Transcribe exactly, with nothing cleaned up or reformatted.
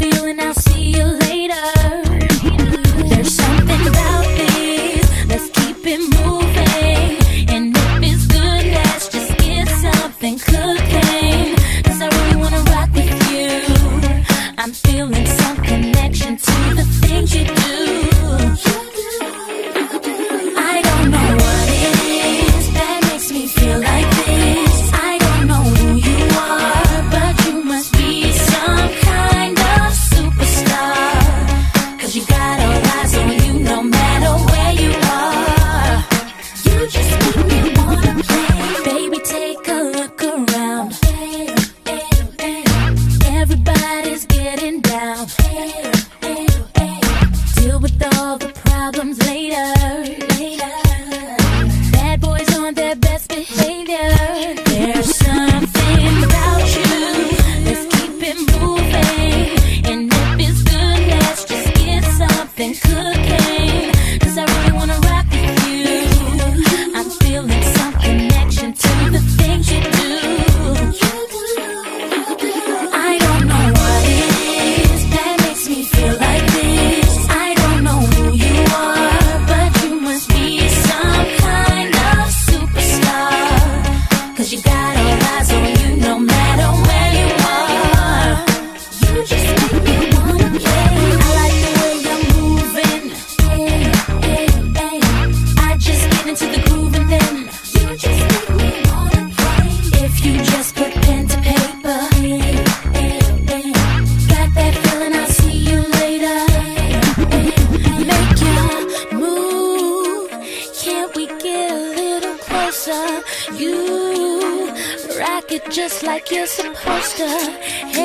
feeling, I'll see you later. There's something about this, let's keep it moving. And if it's good, let's just get something cooking. Cause I really wanna rock with you. I'm feeling some connection to the things you do. I don't know what it is that makes me feel like this. I don't know who you are, but you must be some kind of superstar. Cause you got all eyes on you no matter where you are. You just make me wanna play. Baby, take a look around. Everybody's getting down. Deal with all the problems later. Bad boys on their best behavior. There's something about you, let's keep it moving. And if it's good, let's just get something cooking. Cause I really wanna rock with you. I'm feeling some connection to the things you do. I don't know what it is that makes me feel like this. I don't know who you are, but you must be some kind of superstar. Cause you got all eyes on you no matter where you are. You just make me wanna play. I like the way you're moving. I just get into the groove and then you just make me wanna play. If you just put pen to paper, got that feeling, I'll see you later. Make your move, can't we get a little closer? You rock it just like you're supposed to.